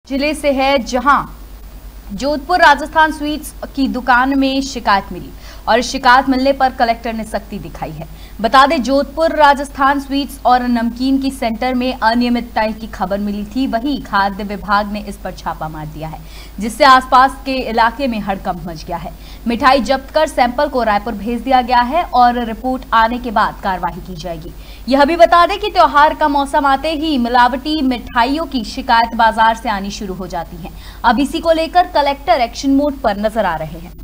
जिले से है, जहां जोधपुर राजस्थान स्वीट्स की दुकान में शिकायत मिली और शिकायत मिलने पर कलेक्टर ने सख्ती दिखाई है। बता दें, जोधपुर राजस्थान स्वीट्स और नमकीन की सेंटर में अनियमितताएं की खबर मिली थी। वहीं खाद्य विभाग ने इस पर छापा मार दिया है, जिससे आसपास के इलाके में हड़कंप मच गया है। मिठाई जब्त कर सैंपल को रायपुर भेज दिया गया है और रिपोर्ट आने के बाद कार्रवाई की जाएगी। यह भी बता दें कि त्योहार का मौसम आते ही मिलावटी मिठाइयों की शिकायत बाजार से आनी शुरू हो जाती है। अब इसी को लेकर कलेक्टर एक्शन मोड पर नजर आ रहे हैं।